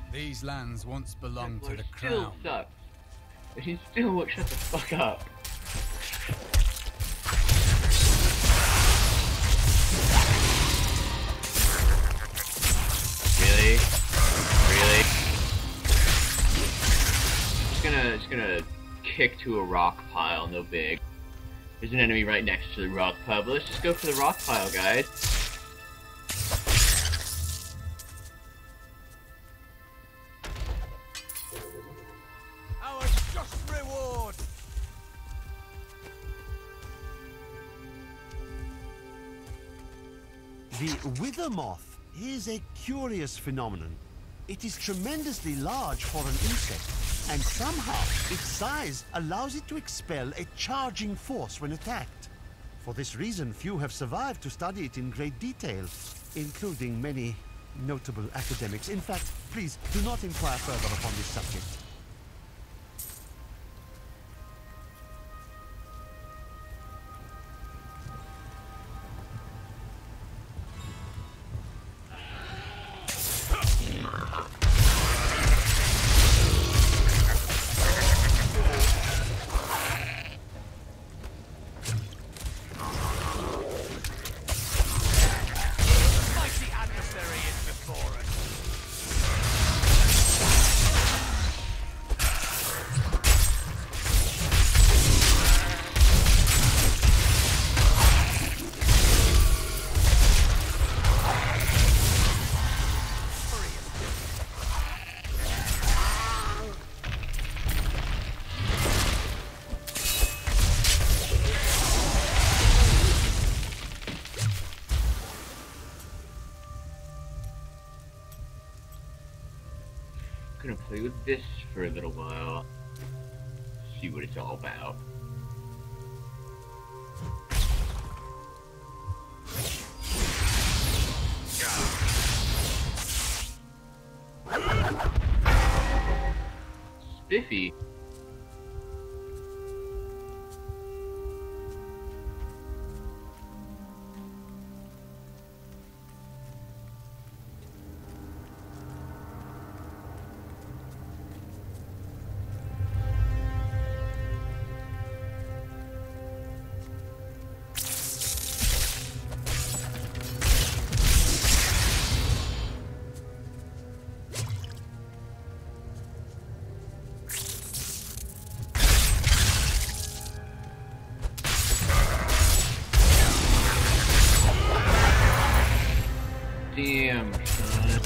These lands once belonged to the Still crown. sucks. But he still won't shut the fuck up. Really? Really? Just gonna kick to a rock pile, no big. There's an enemy right next to the rock pile, but let's just go for the rock pile, guys. Our just reward. The wither moth is a curious phenomenon. It is tremendously large for an insect, and somehow its size allows it to expel a charging force when attacked. For this reason, few have survived to study it in great detail, including many notable academics. In fact, please do not inquire further upon this subject. Mighty adversary is before us. Gonna play with this for a little while. See what it's all about. Spiffy. Damn, son.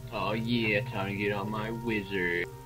Oh yeah, time to get on my wizard.